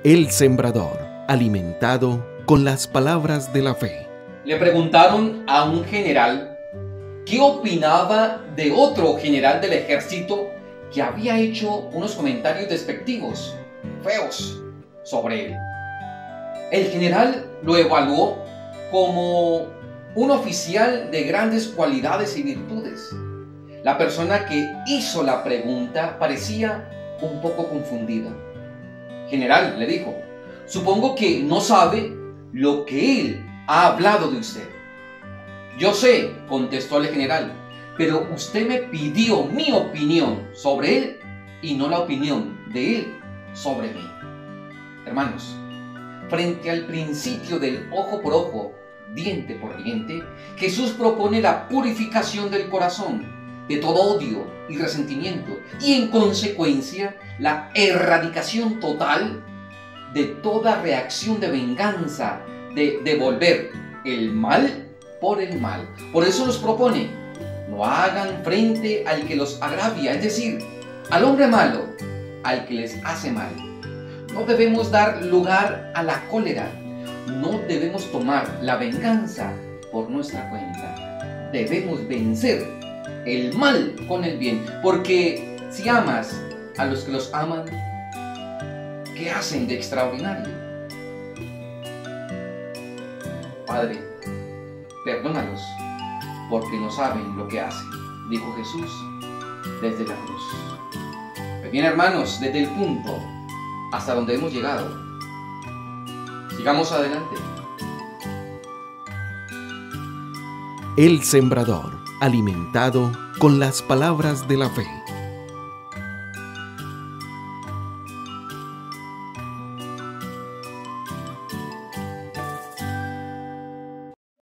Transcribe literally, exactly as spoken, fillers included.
El sembrador, alimentado con las palabras de la fe. Le preguntaron a un general qué opinaba de otro general del ejército que había hecho unos comentarios despectivos, feos, sobre él. El general lo evaluó como un oficial de grandes cualidades y virtudes. La persona que hizo la pregunta parecía un poco confundida. General, le dijo, supongo que no sabe lo que él ha hablado de usted. Yo sé, contestó el general, pero usted me pidió mi opinión sobre él y no la opinión de él sobre mí. Hermanos, frente al principio del ojo por ojo, diente por diente, Jesús propone la purificación del corazón de todo odio y resentimiento y en consecuencia la erradicación total de toda reacción de venganza, de devolver el mal por el mal. Por eso nos propone, no hagan frente al que los agravia, es decir, al hombre malo, al que les hace mal. No debemos dar lugar a la cólera, no debemos tomar la venganza por nuestra cuenta. Debemos vencer el mal con el bien, porque si amas a los que los aman, ¿qué hacen de extraordinario? Padre, perdónalos, porque no saben lo que hacen, dijo Jesús desde la cruz. Pues bien, hermanos, desde el punto hasta donde hemos llegado, sigamos adelante. El sembrador, alimentado con las palabras de la fe.